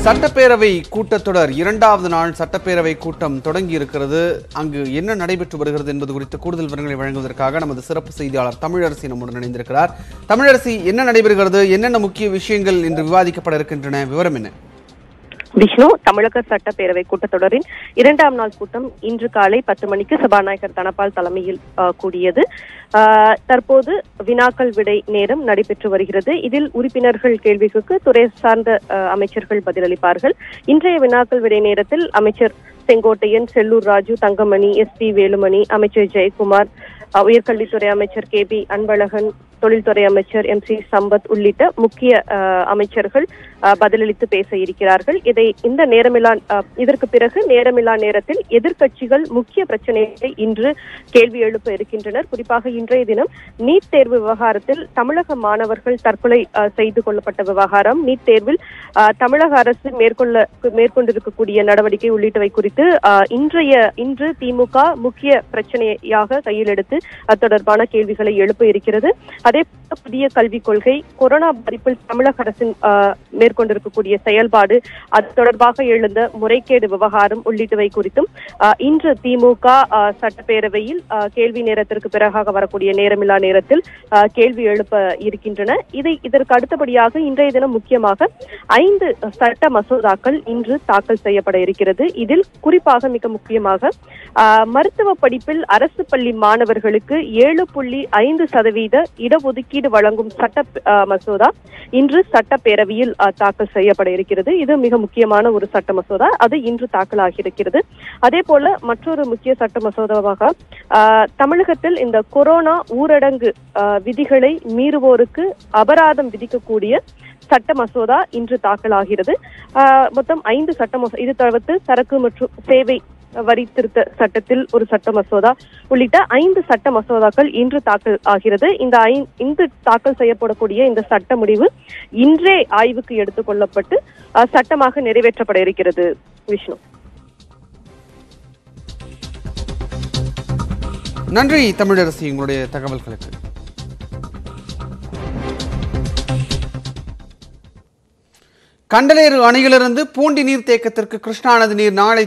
சட்டப்பேரவை கூட்டத்தொடர் இரண்டாவது நாள் சட்டப்பேரவை கூட்டம் தொடங்கி இருக்கிறது. அங்கு என்ன நடைபெற்று வருகிறது என்பது குறித்து கூடுதல் விவரங்களை வழங்குவதற்காக நமது சிறப்பு செய்தியாளர் தமிழரசி நம்முடன் இணைந்திருக்கிறார். தமிழரசி, என்ன நடைபெறுகிறது, என்னென்ன முக்கிய விஷயங்கள் இன்று விவாதிக்கப்பட இருக்கின்றன, விவரம் என்ன? விஷ்ணு, தமிழக சட்டப்பேரவை கூட்டத்தொடரின் இரண்டாம் நாள் கூட்டம் இன்று காலை 10 மணிக்கு சபாநாயகர் தனபால் தலைமையில் கூடியது. தற்போது வினாக்கள் விடை நேரம் நடைபெற்று வருகிறது. இதில் உறுப்பினர்கள் கேள்விகளுக்கு துறை சார்ந்த அமைச்சர்கள் பதிலளிப்பார்கள். இன்றைய வினாக்கள் விடை நேரத்தில் அமைச்சர் செங்கோட்டையன், செல்லூர் ராஜு, தங்கமணி, எஸ்பி வேலுமணி, அமைச்சர் ஜெயக்குமார், உயர்கல்வித்துறை அமைச்சர் கே பி அன்பழகன், தொழில்துறை அமைச்சர் MC சம்பத் உள்ளிட்ட முக்கிய அமைச்சர்கள் பதிலளித்து பேச இருக்கிறார்கள். இதற்கு பிறகு நேரமில்லா நேரத்தில் எதிர்க்கட்சிகள் முக்கிய பிரச்சனைகளை இன்று கேள்வி எழுப்ப இருக்கின்றனர். குறிப்பாக இன்றைய தினம் நீட் தேர்வு விவகாரத்தில் தமிழக மாணவர்கள் தற்கொலை செய்து கொள்ளப்பட்ட விவகாரம், நீட் தேர்வில் தமிழக அரசு மேற்கொண்டிருக்கக்கூடிய நடவடிக்கை உள்ளிட்டவை குறித்து இன்று திமுக முக்கிய பிரச்சனையாக கையில் எடுத்து அது தொடர்பான கேள்விகளை எழுப்ப இருக்கிறது. அதே புதிய கல்விக் கொள்கை, கொரோனா பாதிப்பில் தமிழக அரசின் மேற்கொண்டிருக்கக்கூடிய செயல்பாடு, அது தொடர்பாக எழுந்த முறைகேடு விவகாரம் உள்ளிட்டவை குறித்தும் இன்று திமுக சட்டப்பேரவையில் கேள்வி நேரத்திற்கு பிறகாக வரக்கூடிய நேரமில்லா நேரத்தில் கேள்வி எழுப்ப இருக்கின்றன. இதற்கு அடுத்தபடியாக இன்றைய தினம் முக்கியமாக 5 சட்ட மசோதாக்கள் இன்று தாக்கல் செய்யப்பட இருக்கிறது. இதில் குறிப்பாக மிக முக்கியமாக மருத்துவ படிப்பில் அரசு பள்ளி மாணவர்களுக்கு 7.5% இடஒதுக்கீடு வழங்கும் சட்ட மசோதா இன்று சட்டப்பேரவையில் தாக்கல் செய்யப்பட இருக்கிறது. இது மிக முக்கியமான ஒரு சட்ட மசோதா, அது இன்று தாக்கலாகி இருக்கிறது. அதே போல மற்றொரு முக்கிய சட்ட மசோதாவாக தமிழகத்தில் இந்த கொரோனா ஊரடங்கு விதிகளை மீறுவோருக்கு அபராதம் விதிக்கக்கூடிய சட்ட மசோதா இன்று தாக்கலாகிறது. மொத்தம் 5 சட்ட மசோதா, இது தவிர்த்து சரக்கு மற்றும் சேவை வரி திருத்த சட்டத்தில் ஒரு சட்ட மசோதா உள்ளிட்ட 5 சட்ட மசோதாக்கள் இன்று தாக்கல் ஆகிறது. இந்த தாக்கல் செய்யப்படக்கூடிய இந்த சட்ட முடிவு இன்றே ஆய்வுக்கு எடுத்துக் கொள்ளப்பட்டு சட்டமாக நிறைவேற்றப்பட இருக்கிறது. விஷ்ணு, நன்றி தமிழரசி, உங்களுடைய தகவல்களுக்கு. கண்டலேறு அணையிலிருந்து பூண்டி நீர்த்தேக்கத்திற்கு கிருஷ்ணா நதி நீர் நாளை